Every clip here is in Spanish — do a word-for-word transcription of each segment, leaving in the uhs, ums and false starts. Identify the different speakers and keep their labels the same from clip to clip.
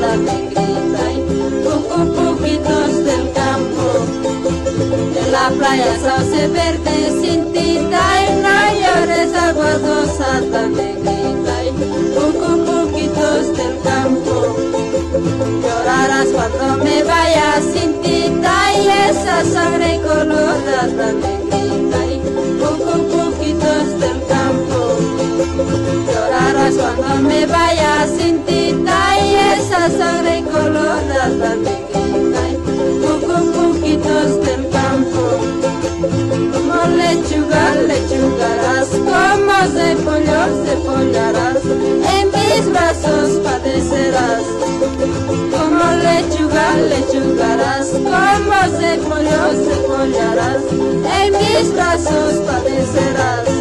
Speaker 1: rosada negrita, cucupuquitos del campo. En la playa sauce verde sin tinta y no llores agua rosada negrita, cucupuquitos del campo. Llorarás cuando me vaya sin tinta y esa sangre colorada negrita, cucupuquitos del campo. Llorarás cuando me vaya sin tinta y esa sangre colorada negrita, cucupuquitos del campo. Como lechuga, lechugarás, como cepollo, cepollarás, en mis brazos padecerás. Como lechuga, lechugarás, como cepollo, cepollarás, en mis brazos padecerás.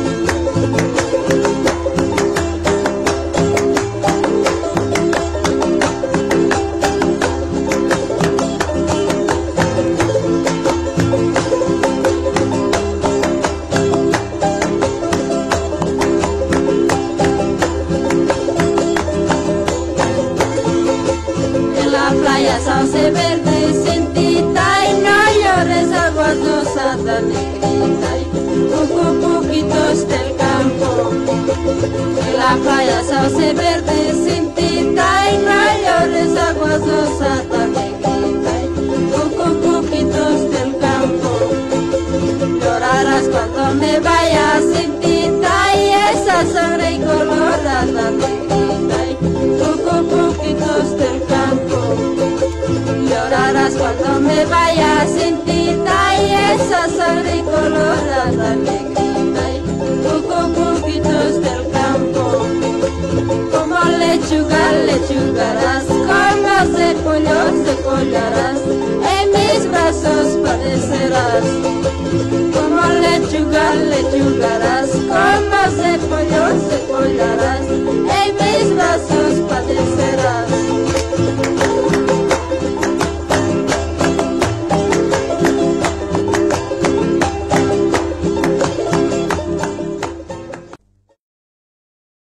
Speaker 1: Sauce verde sin tinta y no llores agua rosada negrita, cucupuquitos del campo. En la playa sauce verde sin tinta y no llores agua rosada negrita, cucupuquitos del campo. Llorarás cuando me vaya sin tinta y esa sangre colorada negrita, cucupuquitos del campo. Llorarás cuando me vaya sin tinta y esa sangre colorada negrita, cucupuquitos del campo. Como lechuga, lechugarás, como cepollo, cepollarás, en mis brazos padecerás. Como lechuga, lechugarás, como cepollo, cepollarás,